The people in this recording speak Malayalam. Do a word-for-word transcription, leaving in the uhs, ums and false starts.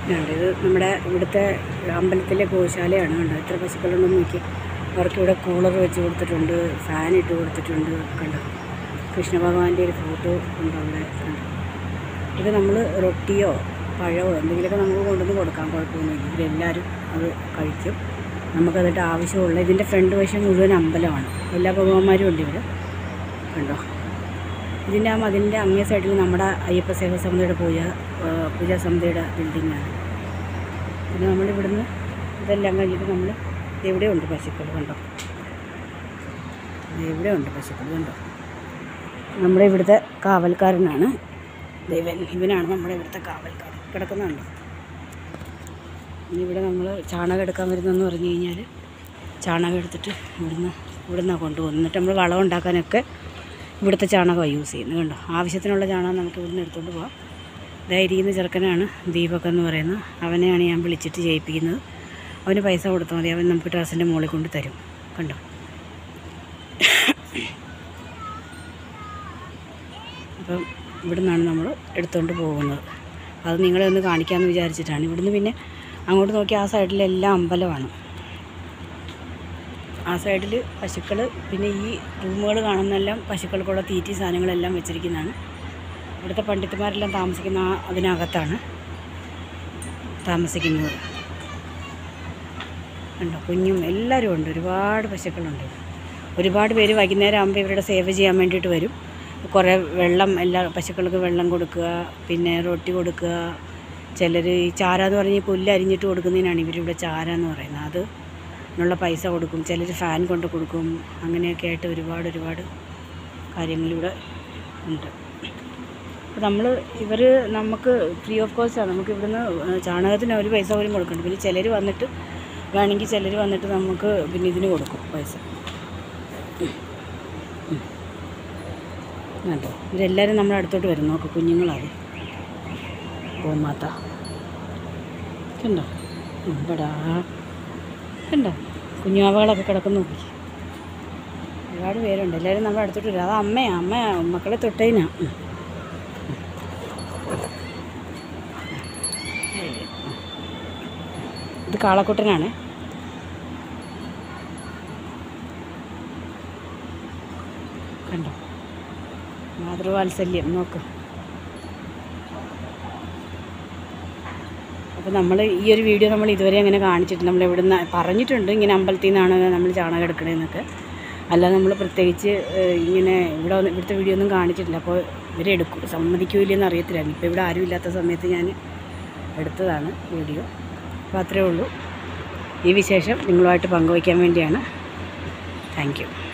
ഉണ്ട്. ഇത് നമ്മുടെ ഇവിടുത്തെ അമ്പലത്തിലെ ഗോശാലയാണ്. കണ്ടോ എത്ര പശുക്കളുണ്ടെന്ന് നോക്കി. അവർക്കിവിടെ കൂളർ വെച്ച് കൊടുത്തിട്ടുണ്ട്, ഫാൻ ഇട്ട് കൊടുത്തിട്ടുണ്ട്. കണ്ടോ കൃഷ്ണ ഭഗവാന്റെ ഒരു ഫോട്ടോ ഉണ്ട് അവിടെ. കണ്ടോ ഇത് നമ്മൾ റൊട്ടിയോ പഴമോ എന്തെങ്കിലുമൊക്കെ നമുക്ക് കൊണ്ടുവന്ന് കൊടുക്കാൻ കുഴപ്പമൊന്നുമില്ല. ഇവരെല്ലാവരും അത് കഴിക്കും. നമുക്കതിട്ട് ആവശ്യമുള്ള ഇതിൻ്റെ ഫ്രണ്ട് വശം മുഴുവൻ അമ്പലമാണ്. എല്ലാ ഭഗവാന്മാരും ഉണ്ട് ഇവിടെ. കണ്ടോ ഇതിൻ്റെ ആ മതിലിൻ്റെ അങ്ങേ സൈഡിൽ നമ്മുടെ അയ്യപ്പ സേവാ സമിതിയുടെ പൂജ പൂജാ സമിതിയുടെ ബിൽഡിങ്ങാണ്. പിന്നെ നമ്മളിവിടുന്ന് ഇതെല്ലാം കഴിഞ്ഞിട്ട് നമ്മൾ എവിടെയുണ്ട് പശുക്കൾ. കണ്ടോ എവിടെയുണ്ട് പശുക്കൾ. കണ്ടോ നമ്മുടെ ഇവിടുത്തെ കാവൽക്കാരനാണ് ദൈവൻ. ഇവനാണ് നമ്മുടെ ഇവിടുത്തെ കാവൽക്കാരൻ. കിടക്കുന്നുണ്ടോ. ഇനി ഇവിടെ നമ്മൾ ചാണകം എടുക്കാൻ വരുന്നതെന്ന് പറഞ്ഞു കഴിഞ്ഞാൽ ചാണകം എടുത്തിട്ട് ഇവിടുന്ന് ഇവിടുന്നാണ് കൊണ്ടുപോകുന്നത്. എന്നിട്ട് നമ്മൾ വളം ഉണ്ടാക്കാനൊക്കെ ഇവിടുത്തെ ചാണകമാണ് യൂസ് ചെയ്യുന്നത്. കണ്ടോ ആവശ്യത്തിനുള്ള ചാണകം നമുക്ക് ഇവിടുന്ന് എടുത്തുകൊണ്ട് പോകാം. ഇതായിരിക്കുന്ന ചെറുക്കനാണ് ദീപക് എന്ന് പറയുന്നത്. അവനെയാണ് ഞാൻ വിളിച്ചിട്ട് ചെയ്യിപ്പിക്കുന്നത്. അവന് പൈസ കൊടുത്താൽ മതി, അവൻ നമുക്ക് ടെറസിൻ്റെ മുകളിൽ കൊണ്ട് തരും. കണ്ടോ അപ്പം ഇവിടെ നിന്നാണ് നമ്മൾ എടുത്തുകൊണ്ട് പോകുന്നത്. അത് നിങ്ങളെ ഒന്ന് കാണിക്കാമെന്ന് വിചാരിച്ചിട്ടാണ്. ഇവിടുന്ന് പിന്നെ അങ്ങോട്ട് നോക്കി ആ സൈഡിലെല്ലാം അമ്പലമാണ്. ആ സൈഡിൽ പശുക്കൾ, പിന്നെ ഈ റൂമുകൾ കാണുന്നതെല്ലാം പശുക്കൾക്കുള്ള തീറ്റി സാധനങ്ങളെല്ലാം വെച്ചിരിക്കുന്നതാണ്. ഇവിടുത്തെ പണ്ഡിതന്മാരെല്ലാം താമസിക്കുന്ന ആ അതിനകത്താണ് താമസിക്കുന്നത്. കണ്ടോ കുഞ്ഞും എല്ലാവരും ഉണ്ട്. ഒരുപാട് പശുക്കളുണ്ട്. ഒരുപാട് പേര് വൈകുന്നേരം ആകുമ്പോൾ ഇവരുടെ സേവ ചെയ്യാൻ വേണ്ടിയിട്ട് വരും. കുറേ വെള്ളം, എല്ലാ പശുക്കൾക്ക് വെള്ളം കൊടുക്കുക, പിന്നെ റൊട്ടി കൊടുക്കുക. ചിലർ ഈ ചാര എന്ന് പറഞ്ഞ് പുല്ല് അരിഞ്ഞിട്ട് കൊടുക്കുന്നതിനാണ് ഇവരിവിടെ ചാര എന്ന് പറയുന്നത്. അത് നുള്ള പൈസ കൊടുക്കും. ചിലർ ഫാൻ കൊണ്ട് കൊടുക്കും. അങ്ങനെയൊക്കെ ആയിട്ട് ഒരുപാട് ഒരുപാട് കാര്യങ്ങളിവിടെ ഉണ്ട്. അപ്പോൾ നമ്മൾ ഇവർ നമുക്ക് ഫ്രീ ഓഫ് കോസ്റ്റാണ്. നമുക്ക് ഇവിടുന്ന് ചാണകത്തിന് ഒരു പൈസ പോലും കൊടുക്കുന്നുണ്ട്. പിന്നെ ചിലർ വന്നിട്ട് വേണമെങ്കിൽ ചിലർ വന്നിട്ട് നമുക്ക് പിന്നെ ഇതിന് കൊടുക്കും പൈസ. കേട്ടോ ഇവരെല്ലാവരും നമ്മുടെ അടുത്തോട്ട് വരും. നോക്ക് കുഞ്ഞുങ്ങളത് ഗോമാത. കണ്ടോ ഇവിടാ കണ്ടോ കുഞ്ഞാവകളൊക്കെ കിടക്കുന്നു. ഒരുപാട് പേരുണ്ട്. എല്ലാവരും നമ്മുടെ അടുത്തോട്ട് വരും. അത് അമ്മയാ അമ്മ മക്കളെ തൊട്ടേനാ. ഇത് കാളക്കുട്ടനാണ്. കണ്ടോ മാതൃവാത്സല്യം നോക്ക്. അപ്പോൾ നമ്മൾ ഈ ഒരു വീഡിയോ നമ്മൾ ഇതുവരെ അങ്ങനെ കാണിച്ചിട്ട് നമ്മൾ ഇവിടുന്ന് പറഞ്ഞിട്ടുണ്ട് ഇങ്ങനെ അമ്പലത്തിൽ നിന്നാണ് നമ്മൾ ചാണകം എടുക്കണതെന്നൊക്കെ. അല്ലാതെ നമ്മൾ പ്രത്യേകിച്ച് ഇങ്ങനെ ഇവിടെ ഇവിടുത്തെ വീഡിയോ ഒന്നും കാണിച്ചിട്ടില്ല. അപ്പോൾ ഇവരെടുക്കും സമ്മതിക്കൂല്ലെന്ന് അറിയത്തില്ലായിരുന്നു. ഇപ്പോൾ ഇവിടെ ആരും ഇല്ലാത്ത സമയത്ത് ഞാൻ എടുത്തതാണ് വീഡിയോ. അപ്പോൾ അത്രയേ ഉള്ളൂ. ഈ വിശേഷം നിങ്ങളുമായിട്ട് പങ്കുവയ്ക്കാൻ വേണ്ടിയാണ്. Thank U.